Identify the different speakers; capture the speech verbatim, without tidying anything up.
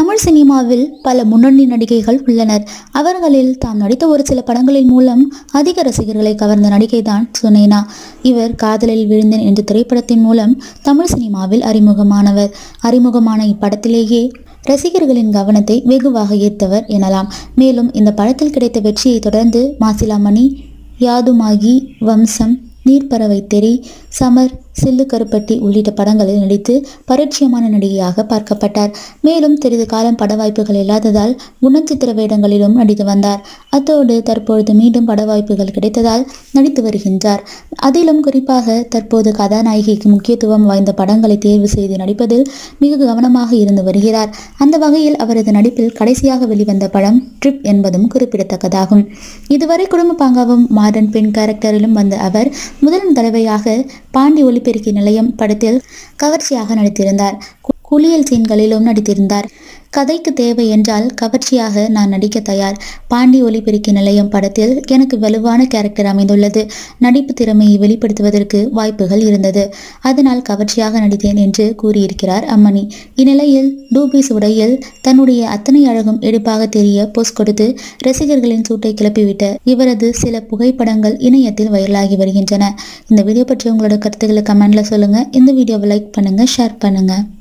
Speaker 1: தமிழ் சினிமாவில் பல முன்னணி நடிகைகள் உள்ளனர். அவர்களில் தாம் நடித்த ஒரு சில படங்களின் மூலம் அதிக ரசிகர்களை கவர்ந்த நடிகை தான் சுனேனா. இவர் காதலில் விழுந்தேன் என்ற திரைப்படத்தின் மூலம் தமிழ் சினிமாவில் அறிமுகமானவர். அறிமுகமான இப்படத்திலேயே ரசிகர்களின் கவனத்தை வெகுவாக ஈர்த்தவர் எனலாம். மேலும் இந்த படத்தில் கிடைத்த வெற்றியை தொடர்ந்து மாசிலாமணி, யாதுமாகி, வம்சம், நீர்ப்பறவை தெறி, சமர், சில்லு கருப்பட்டி உள்ளிட்ட படங்களில் நடித்து பரிச்சயமான நடிகையாக பார்க்கப்பட்டார். மேலும் சிறிது காலம் பட வாய்ப்புகள் இல்லாததால் குணச்சித்திர வேடங்களிலும் நடித்து வந்தார். அத்தோடு தற்பொழுது மீண்டும் பட வாய்ப்புகள் கிடைத்ததால் நடித்து வருகின்றார். அதிலும் குறிப்பாக தற்போது கதாநாயகிக்கு முக்கியத்துவம் வாய்ந்த படங்களை தேர்வு செய்து நடிப்பதில் மிக கவனமாக இருந்து வருகிறார். அந்த வகையில் அவரது நடிப்பில் கடைசியாக வெளிவந்த படம் ட்ரிப் என்பதும் குறிப்பிடத்தக்கதாகும். இதுவரை குடும்ப பாங்காவும் மாடர்ன் பெண் கேரக்டரிலும் வந்த அவர் முதல் தடவையாக பாண்டி ஒலிபெருக்கி நிலையம் படத்தில் கவர்ச்சியாக நடித்திருந்தார். குளியல் சீன்களிலும் நடித்திருந்தார். கதைக்கு தேவை என்றால் கவர்ச்சியாக நான் நடிக்க தயார். பாண்டி ஒலிபெருக்கி நிலையம் படத்தில் எனக்கு வலுவான கேரக்டர் அமைந்துள்ளது. நடிப்பு திறமையை வெளிப்படுத்துவதற்கு வாய்ப்புகள் இருந்தது. அதனால் கவர்ச்சியாக நடித்தேன் என்று கூறியிருக்கிறார் அம்மணி. இந்நிலையில் டூபிஸ் உடையில் தன்னுடைய அத்தனை அழகும் எடுப்பாக தெரிய போஸ் கொடுத்து ரசிகர்களின் சூட்டை கிளப்பிவிட்ட இவரது சில புகைப்படங்கள் இணையத்தில் வைரலாகி வருகின்றன. இந்த வீடியோ பற்றி உங்களோட கருத்துக்களை கமெண்ட்ல சொல்லுங்க. இந்த வீடியோவை லைக் பண்ணுங்க, ஷேர் பண்ணுங்க.